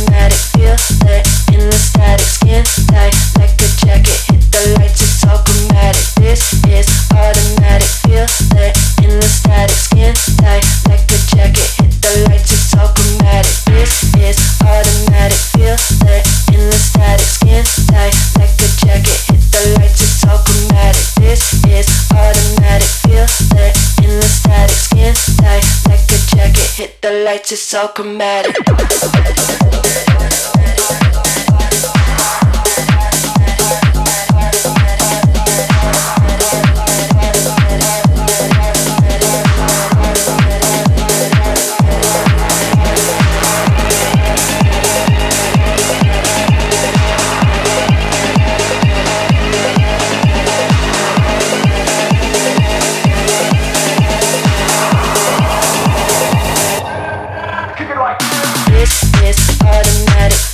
automatic, feel that in the static, skin tight like a jacket, hit the lights, it's all chromatic. This is automatic, feel that in the static, skin tight like a jacket, hit the lights, it's all chromatic. This is automatic, feel that in the static, skin tight like a jacket, hit the lights, it's all chromatic. This is automatic, feel that in the static, skin tight like a jacket, hit the lights, it's all chromatic. This is automatic.